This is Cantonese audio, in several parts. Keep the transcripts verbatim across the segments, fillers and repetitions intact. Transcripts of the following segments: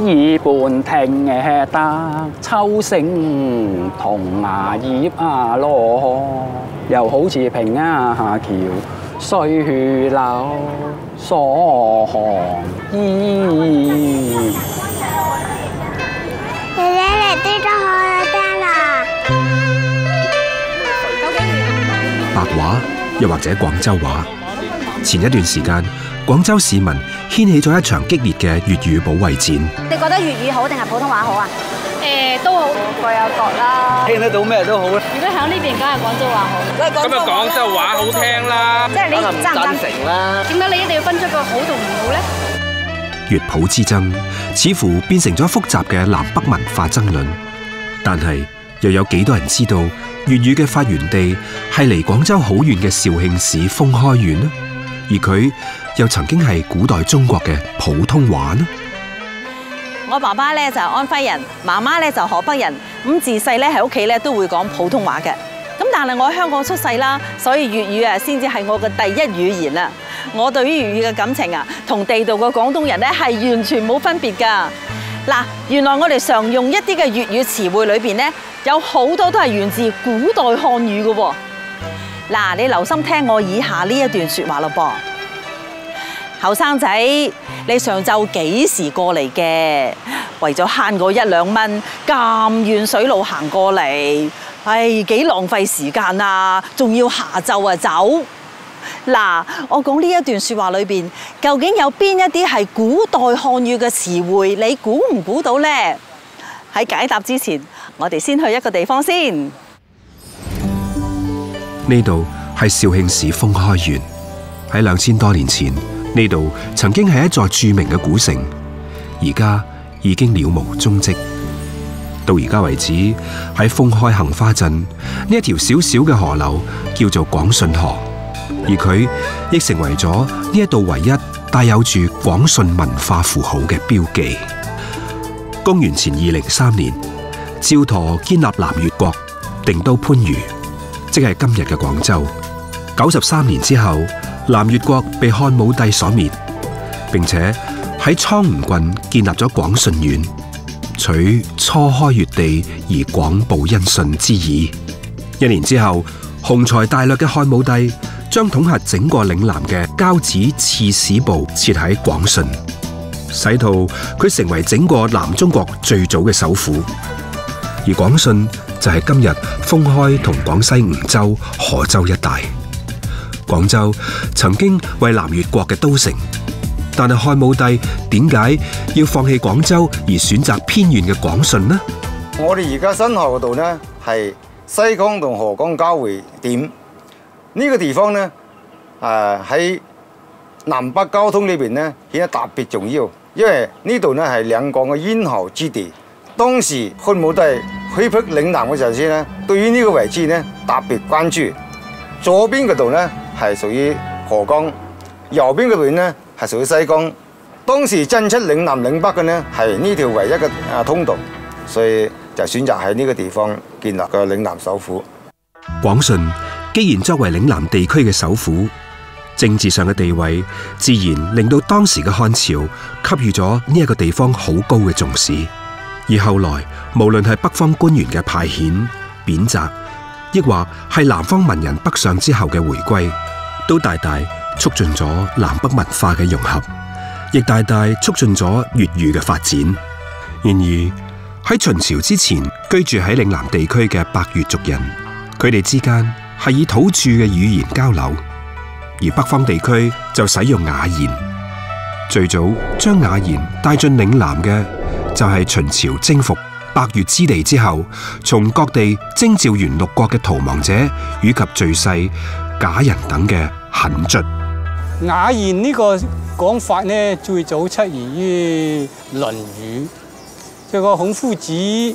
耳畔聽得秋聲同芽葉啊咯，又好似平啊橋水流所寒衣。 爺爺嚟啲都好好聽啊！ 白話又或者廣州話，前一段時間，廣州市民掀起咗一場激烈嘅粵語保衛戰。 你覺得粵語好定係普通話好啊？ 誒，都好，各有各啦。 聽得到咩都好啦。 如果喺呢邊，梗係廣州話好。 咁啊，廣州話好聽啦。 即係你贊唔贊成啦？ 點解你一定要分出個好同唔好咧？ 粵普之爭似乎變成咗複雜嘅南北文化爭論，但係又有幾多人知道粵語嘅發源地係離廣州好遠嘅肇慶市豐開縣呢？而佢又曾經係古代中國嘅普通話呢？ 我爸爸咧就係安徽人，媽媽咧就河北人，咁自細咧喺屋企咧都會講普通話嘅。咁但係我喺香港出世啦，所以粵語啊先至係我嘅第一語言啦。我對於粵語嘅感情啊，同地道嘅廣東人咧係完全冇分別㗎。嗱，原來我哋常用一啲嘅粵語詞彙裏邊咧，有好多都係源自古代漢語嘅喎。嗱，你留心聽我以下呢一段説話咯噃。後生仔，你上晝幾時過嚟嘅？為咗慳嗰一兩蚊，咁遠水路行過嚟，唉，幾浪費時間啊！仲要下晝啊走。嗱，我講呢一段説話裏邊，究竟有邊一啲係古代漢語嘅詞彙？你估唔估到呢？喺解答之前，我哋先去一個地方先。 呢度係肇慶市豐開縣，喺兩千多年前，呢度曾經係一座著名嘅古城，而家已經了無蹤跡。到而家為止，喺豐開杏花鎮呢一條小小嘅河流叫做廣順河，而佢亦成為咗呢一度唯一帶有住廣順文化符號嘅標記。公元前二零三年，趙佗建立南越國，定都番禺，即係今日嘅廣州。九十三年之後，南越國被漢武帝所滅，並且喺蒼梧郡建立咗廣順縣，取初開粵地而廣布音信之意。一年之後，雄才大略嘅漢武帝將統轄整個嶺南嘅交趾刺史部設喺廣順，使到佢成為整個南中國最早嘅首府。而廣順就係今日豐開同廣西梧州、河州一帶。廣州曾經為南越國嘅都城，但係漢武帝點解要放棄廣州而選擇偏遠嘅廣順呢？ 我哋而家身後嗰度呢，係西江同河江交匯點，呢、這個地方呢，誒喺南北交通裏邊呢顯得特別重要，因為呢度呢係兩廣嘅咽喉之地。當時漢武帝開闢嶺南嘅時候先呢，對於呢個位置呢特別關注。左邊嗰度呢係屬於河江，右邊嗰邊呢係屬於西江。當時進出嶺南嶺北嘅呢係呢條唯一嘅啊通道，所以就選擇喺呢個地方建立個嶺南首府。 廣順既然作為嶺南地區嘅首府，政治上嘅地位自然令到當時嘅漢朝給予咗呢一個地方好高嘅重視。而後來無論係北方官員嘅派遣、貶謫，亦或係南方文人北上之後嘅回歸，都大大促進咗南北文化嘅融合，亦大大促進咗粵語嘅發展。然而喺秦朝之前居住喺嶺南地區嘅百越族人，佢哋之間係以土著嘅語言交流，而北方地區就使用雅言。最早將雅言帶進嶺南嘅就係秦朝征服百越之地之後，從各地徵召完六國嘅逃亡者以及敘世、賈人等嘅墾卒。 雅言呢個講法呢，最早出現於《論語》，即係個孔夫子誒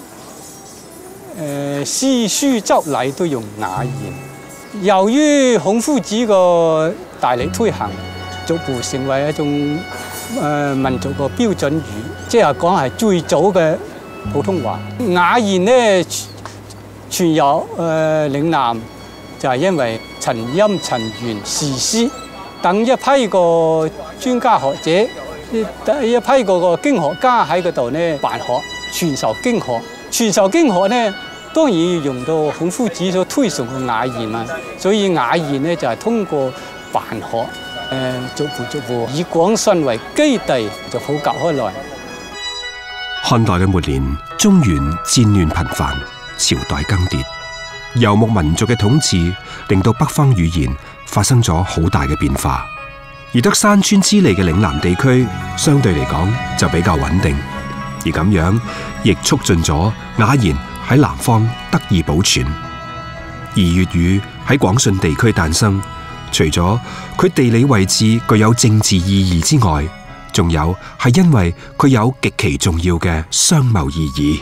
詩書周禮都用雅言。由於孔夫子個大力推行，逐步成為一種誒民族個標準語，即係講係最早嘅普通話。雅言呢傳入誒嶺南，就係因為陳欽、陳元、時思等一批個專家學者第一批嗰個經學家喺嗰度咧辦學，傳授經學。傳授經學咧，當然要用到孔夫子所推崇嘅雅言啊。所以雅言咧就係通過辦學，誒逐步逐步以廣信為基地，就普及開來。 漢代嘅末年，中原戰亂頻繁，朝代更迭，游牧民族嘅統治令到北方語言發生咗好大嘅變化。而得山川之利嘅嶺南地區，相對嚟講就比較穩定，而咁樣亦促進咗雅言喺南方得以保存。而粵語喺廣信地區誕生，除咗佢地理位置具有政治意義之外，仲有係因為佢有極其重要嘅商貿意義。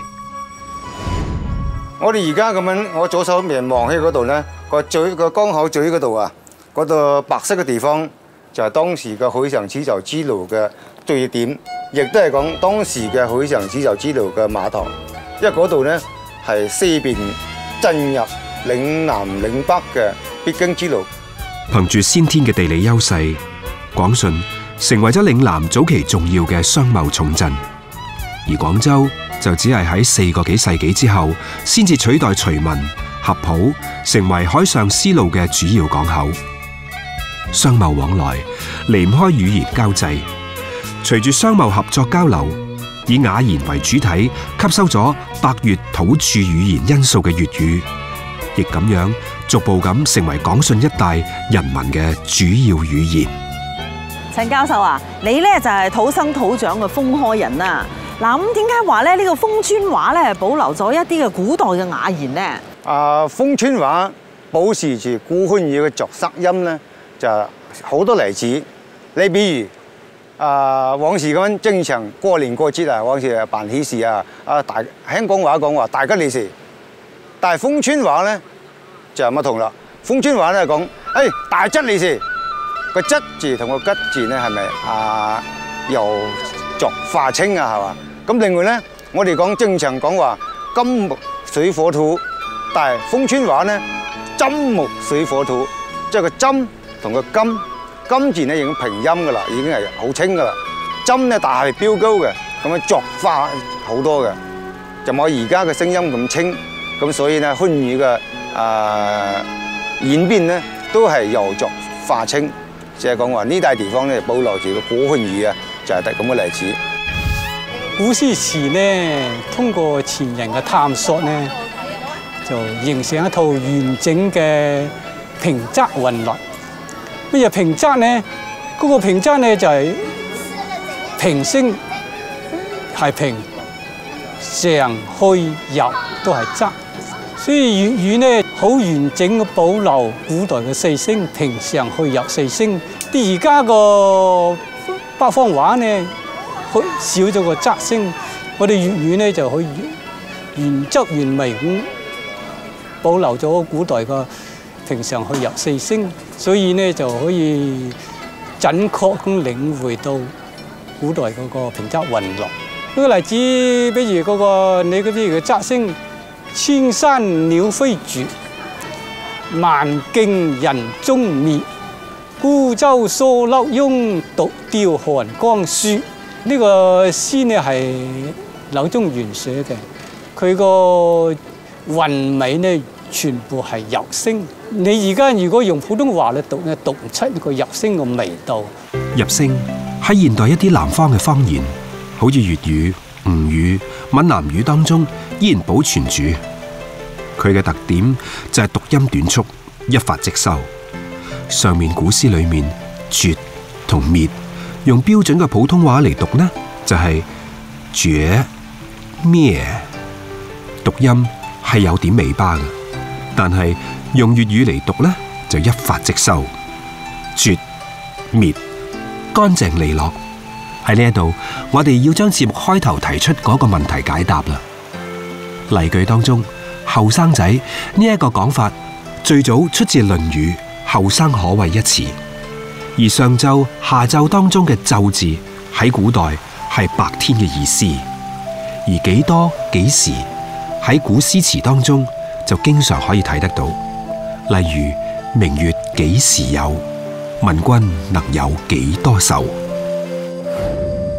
我哋而家咁樣，我左手面望起嗰度咧，個嘴個江口嘴嗰度啊，嗰度白色嘅地方就係當時嘅海上絲綢之路嘅對點，亦都係講當時嘅海上絲綢之路嘅碼頭。因為嗰度咧係西邊進入嶺南嶺北嘅必經之路。 憑住先天嘅地理優勢，廣信成為咗嶺南早期重要嘅商貿重鎮，而廣州就只係喺四個幾世紀之後，先至取代徐聞、合浦，成為海上絲路嘅主要港口。商貿往來離唔開語言交際，隨住商貿合作交流，以雅言為主體，吸收咗百越土著語言因素嘅粵語，亦咁樣逐步咁成為廣信一帶人民嘅主要語言。 陳教授啊，你咧就係土生土長嘅豐開人啦。嗱，咁點解話咧呢個豐川話咧保留咗一啲嘅古代嘅雅言咧？ 啊，豐川話保持住古漢語嘅着塞音咧，就好多例子。你比如啊，往時咁樣正常過年過節啊，往時辦喜事啊，啊大香港話講話大吉利是，但係豐川話咧就唔同啦。豐川話咧講，誒、哎、大吉利是。個吉字同個吉字咧係咪啊由濁化清啊係嘛？咁另外咧，我哋講正常講話金木水火土，但係豐川話咧金木水火土，即係個金同個金金字咧已經平音噶啦，已經係好清噶啦。金咧但係飆高嘅，咁樣濁化好多嘅，就冇而家嘅聲音咁清。咁所以咧漢語嘅啊演變咧都係由濁化清。即係講話呢笪地方咧保留住個古漢語啊，就係咁嘅例子。 古詩詞咧，通過前人嘅探索咧，就形成一套完整嘅平仄韻律。乜嘢平仄咧？嗰、那個平仄咧就係平聲係平，上去入都係仄。所以粵語咧好完整嘅保留古代嘅四聲，平上去入四聲。啲而家個北方話咧，少咗個仄聲，我哋粵語咧就可以原汁原味咁保留咗古代個平上去入四聲，所以咧就可以準確咁領會到古代嗰個平仄韻律。舉個例子，比如嗰、那個你嗰啲嘅仄聲。千山鳥飛絕，萬徑人蹤滅。孤舟蓑笠翁，獨釣寒江雪。呢個詩呢係柳宗元寫嘅，佢個韻尾呢全部係入聲。你而家如果用普通話嚟讀呢，讀唔出呢個入聲嘅味道。 入聲喺現代一啲南方嘅方言，好似粵語、吳語、閩南語當中依然保存住。佢嘅特點就係讀音短促，一發即收。上面古詩裏面絕同滅，用標準嘅普通話嚟讀呢，就係絕滅。讀音係有點尾巴嘅，但係用粵語嚟讀呢，就一發即收。絕滅乾淨利落。喺呢一度，我哋要將節目開頭提出嗰個問題解答啦。例句當中，後生仔呢一個講法最早出自《論語》後生可畏一詞，而上晝、下晝當中嘅晝字喺古代係白天嘅意思，而幾多、幾時喺古詩詞當中就經常可以睇得到。例如明月幾時有，問君能有幾多愁。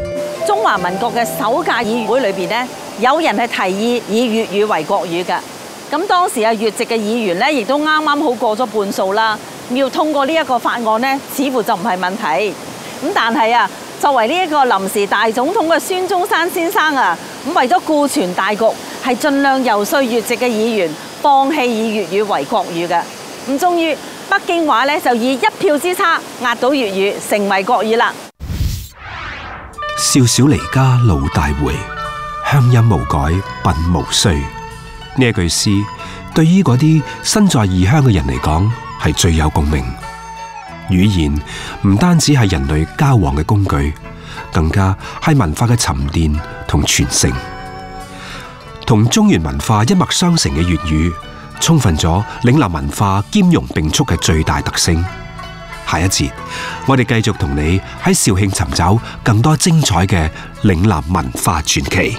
中華民國嘅首屆議會裏邊咧，有人係提議以粵語為國語嘅。咁當時啊，粵籍嘅議員咧，亦都啱啱好過咗半數啦。要通過呢一個法案咧，似乎就唔係問題。咁但係啊，作為呢一個臨時大總統嘅孫中山先生啊，咁為咗顧全大局，係盡量遊說粵籍嘅議員放棄以粵語為國語嘅。咁終於北京話咧就以一票之差壓倒粵語，成為國語啦。 少小離家老大回，鄉音無改鬢毛衰。呢一句詩對於嗰啲身在異鄉嘅人嚟講係最有共鳴。語言唔單止係人類交往嘅工具，更加係文化嘅沉澱同傳承。同中原文化一脈相承嘅粵語，充分咗嶺南文化兼容並蓄嘅最大特性。下一節，我哋繼續同你喺肇慶尋找更多精彩嘅嶺南文化傳奇。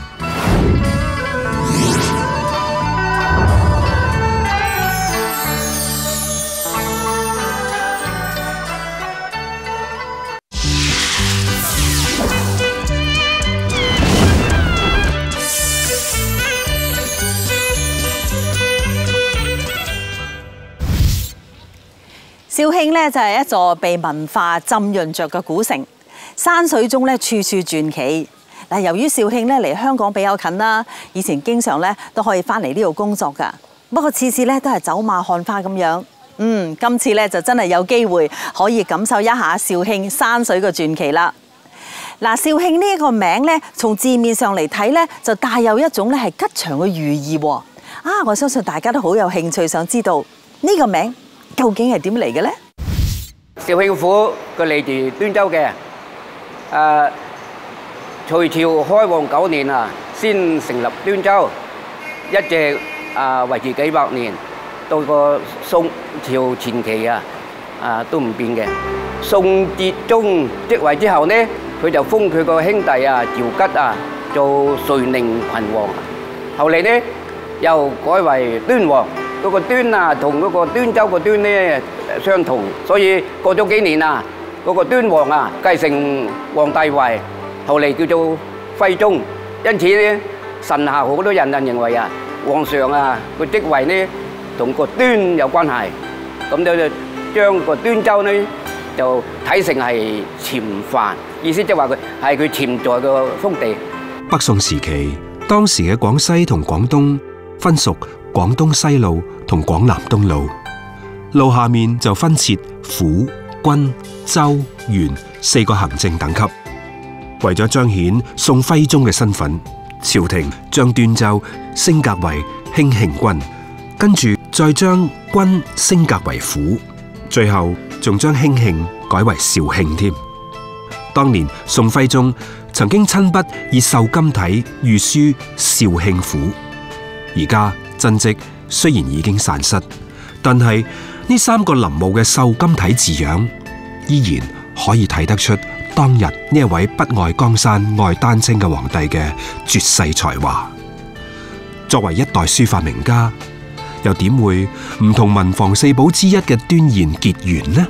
肇慶咧就係一座被文化浸潤着嘅古城，山水中咧處處傳奇。嗱，由於肇慶咧離香港比較近啦，以前經常咧都可以翻嚟呢度工作噶。不過次次咧都係走馬看花咁樣。嗯，今次咧就真係有機會可以感受一下肇慶山水嘅傳奇啦。嗱，肇慶呢一個名咧，從字面上嚟睇咧，就帶有一種咧係吉祥嘅寓意喎。啊，我相信大家都好有興趣，想知道呢個名究竟係點嚟嘅呢？ 肇慶府佢嚟自端州嘅，誒，隋朝開皇九年啊，先成立端州，一直啊維持幾百年，到個宋朝前期啊，啊都唔變嘅。宋哲宗即位之後呢，佢就封佢個兄弟啊趙吉啊做遂寧郡王，後嚟呢又改為端王。嗰個端啊，同嗰個端州個端咧相同，所以過咗幾年啊，嗰個端王啊繼承皇帝位，後嚟叫做徽宗。因此咧，臣下好多人啊認為啊，皇上啊個職位咧同個端有關係，咁就將個端州咧就睇成係潛範，意思即係話佢係佢潛在嘅封地。 北宋時期，當時嘅廣西同廣東分屬廣東西路同廣南東路，路下面就分設府、郡、州、縣四個行政等級。為咗彰顯宋徽宗嘅身份，朝廷將端州升格為興慶郡，跟住再將郡升格為府，最後仲將興慶改為肇慶添。當年宋徽宗曾經親筆以瘦金體御書肇慶府，而家真跡雖然已經散失，但係呢三個臨摹嘅瘦金體字樣，依然可以睇得出當日呢一位不愛江山愛丹青嘅皇帝嘅絕世才華。作為一代書法名家，又點會唔同文房四寶之一嘅端硯結緣呢？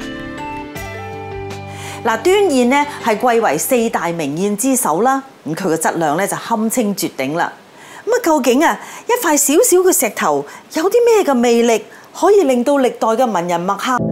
嗱，端硯呢係貴為四大名硯之首啦，咁佢嘅質量咧就堪稱絕頂啦。咁啊，究竟啊一塊小小嘅石頭有啲咩嘅魅力，可以令到歷代嘅文人墨客？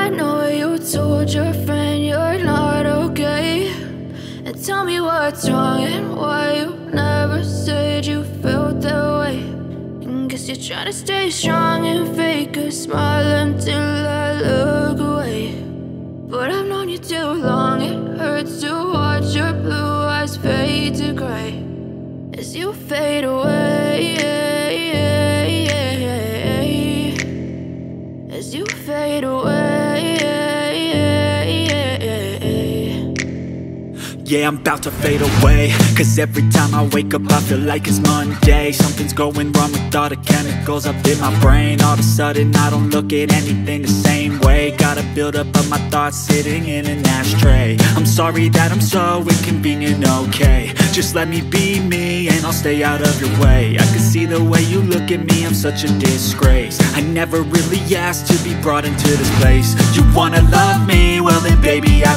As you fade away, as you fade away. Yeah, I'm about to fade away, cause every time I wake up I feel like it's Monday. Something's going wrong with all the chemicals up in my brain. All of a sudden I don't look at anything the same way. Gotta build up of my thoughts sitting in an ashtray. I'm sorry that I'm so inconvenient, okay. Just let me be me and I'll stay out of your way. I can see the way you look at me, I'm such a disgrace. I never really asked to be brought into this place. You wanna love me? Well then baby I've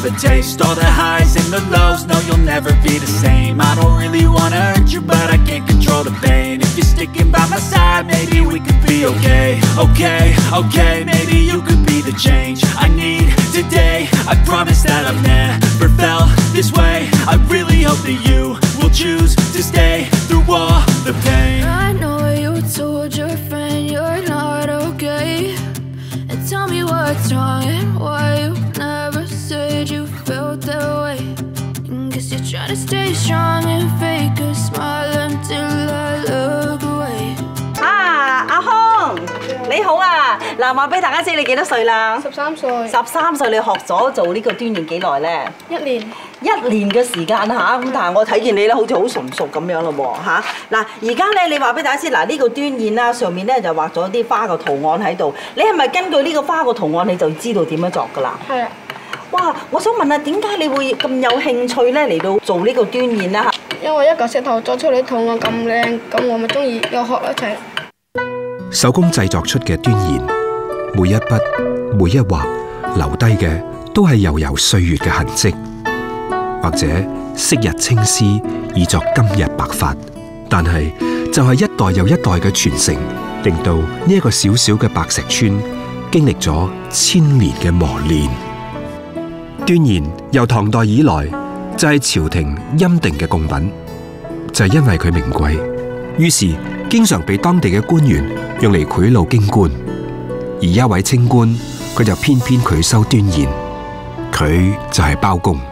have a taste. All the highs and the lows, no, you'll never be the same. I don't really wanna hurt you, but I can't control the pain. If you're sticking by my side, maybe we could be okay. Okay, okay, maybe you could be the change I need today. I promise that I've never felt this way. I really hope that you will choose to stay through all the pain. I know you told your friend you're not okay, and tell me what's wrong and why you never said you felt that way. And guess you're trying to stay strong and fake a smile until I look away. 啊，阿康，你好啊！嗱，話俾大家知你幾多歲啦？ 十三歲。 十三歲，你學咗做呢個端硯幾耐咧？ 一年。 一年嘅時間嚇，咁但係我睇見你咧，好似好純熟咁樣咯喎嚇。嗱，而家咧你話俾大家知，嗱呢個端硯啦，上面咧就畫咗啲花個圖案喺度。你係咪根據呢個花個圖案你就知道點樣作㗎啦？係啊。哇！我想問下，點解你會咁有興趣咧嚟到做呢個端硯咧嚇？ 因為一嚿石頭作出嚟圖案咁靚，咁我咪中意又學一齊。 手工製作出嘅端硯，每一筆每一畫留低嘅都係悠悠歲月嘅痕跡，或者昔日青絲已作今日白髮，但係就係一代又一代嘅傳承，令到呢一個小小嘅白石村經歷咗千年嘅磨練。端硯由唐代以來就係朝廷欽定嘅貢品，就係因為佢名貴，於是經常被當地嘅官員用嚟賄賂京官，而一位清官佢就偏偏拒收端硯，佢就係包公。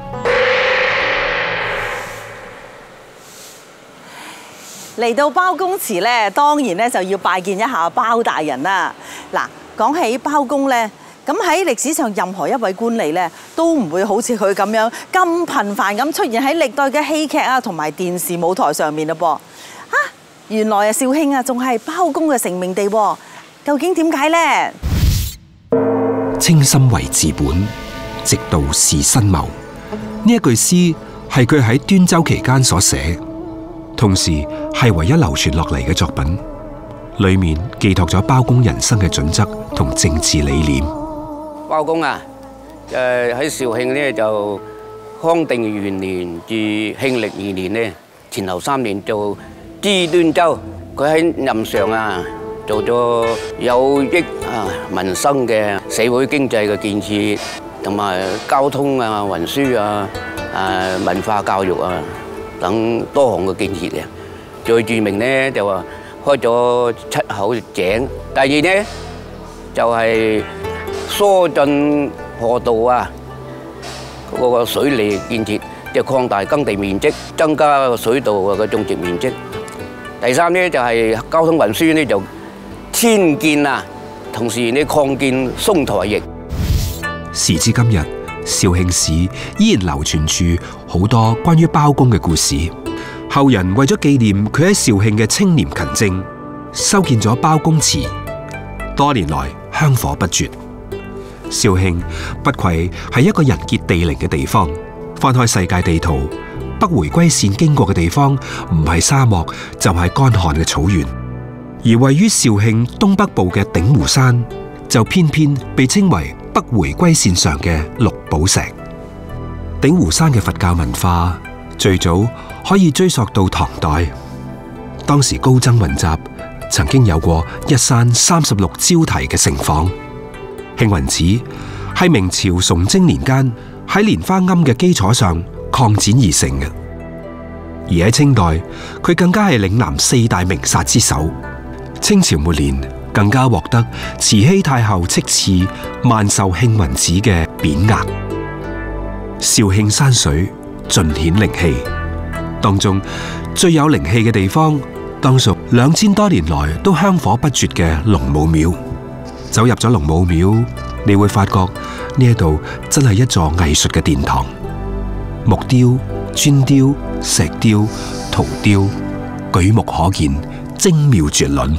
嚟到包公祠咧，當然咧就要拜見一下包大人啦。嗱，講起包公咧，咁喺歷史上任何一位官吏咧，都唔會好似佢咁樣咁頻繁咁出現喺歷代嘅戲劇啊同埋電視舞台上面嘞噃。啊，原來啊肇慶啊仲係包公嘅成名地喎，究竟點解咧？ 清心為治本，直道是新謀。呢一句詩係佢喺端州期間所寫，同時係唯一流傳落嚟嘅作品，裡面寄託咗包公人生嘅準則同政治理念。 包公啊，誒喺肇慶呢，就康定元年至慶曆二年呢，前後三年做知端州，佢喺任上啊做咗有益啊民生嘅社會經濟嘅建設，同埋交通啊運輸啊誒文化教育啊等多項嘅建設嘅。最著名呢就話開咗七口井，第二呢就係疏浚河道啊，嗰個水利建設，即係擴大耕地面積，增加個水稻嘅種植面積。第三呢就係交通運輸呢就遷建啊，同時呢擴建松台驛。 時至今日，肇慶市依然流傳住好多關於包公嘅故事。後人為咗紀念佢喺肇慶嘅清廉勤政，修建咗包公祠，多年來香火不絕。肇慶不愧係一個人傑地靈嘅地方。翻開世界地圖，北回歸線經過嘅地方唔係沙漠就係乾旱嘅草原，而位於肇慶東北部嘅鼎湖山就偏偏被稱為北回歸線上嘅綠寶石。鼎湖山嘅佛教文化最早可以追溯到唐代，當時高僧雲集，曾經有過一山三十六招題嘅盛況。慶雲寺係明朝崇禎年間喺蓮花庵嘅基礎上擴展而成嘅，而喺清代佢更加係嶺南四大名剎之首。清朝末年更加獲得慈禧太后敕賜萬壽慶雲寺嘅匾額。肇慶山水盡顯靈氣，當中最有靈氣嘅地方，當屬兩千多年來都香火不絕嘅龍母廟。走入咗龍母廟，你會發覺呢一度真係一座藝術嘅殿堂，木雕、磚雕、石雕、陶雕，舉目可見，精妙絕倫。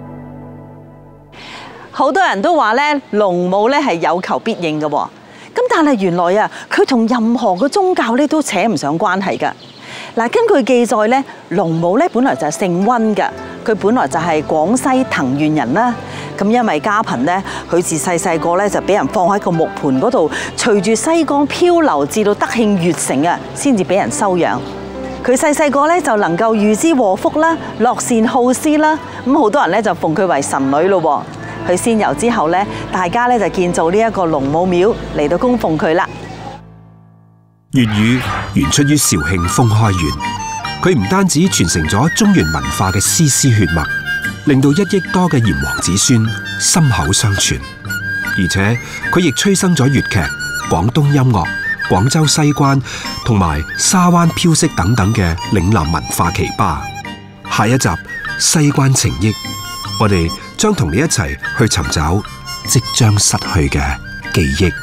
好多人都話咧，龍母咧係有求必應嘅喎。咁但係原來啊，佢同任何嘅宗教咧都扯唔上關係㗎。嗱，根據記載咧，龍母咧本來就係姓溫嘅，佢本來就係廣西藤縣人啦。 咁因為家貧咧，佢自細細個咧就俾人放喺個木盤嗰度，隨住西江漂流至到德慶縣城啊，先至俾人收養。佢細細個咧就能夠預知禍福啦，樂善好施啦，咁好多人咧就奉佢為神女咯。佢仙遊之後咧，大家咧就建造呢一個龍母廟嚟到供奉佢啦。 粵語源出於肇慶封開縣，佢唔單止傳承咗中原文化嘅絲絲血脈，令到一億多嘅炎黃子孫心口相傳，而且佢亦催生咗粵劇、廣東音樂、廣州西關同埋沙灣飄色等等嘅嶺南文化奇葩。下一集西關情憶，我哋將同你一齊去尋找即將失去嘅記憶。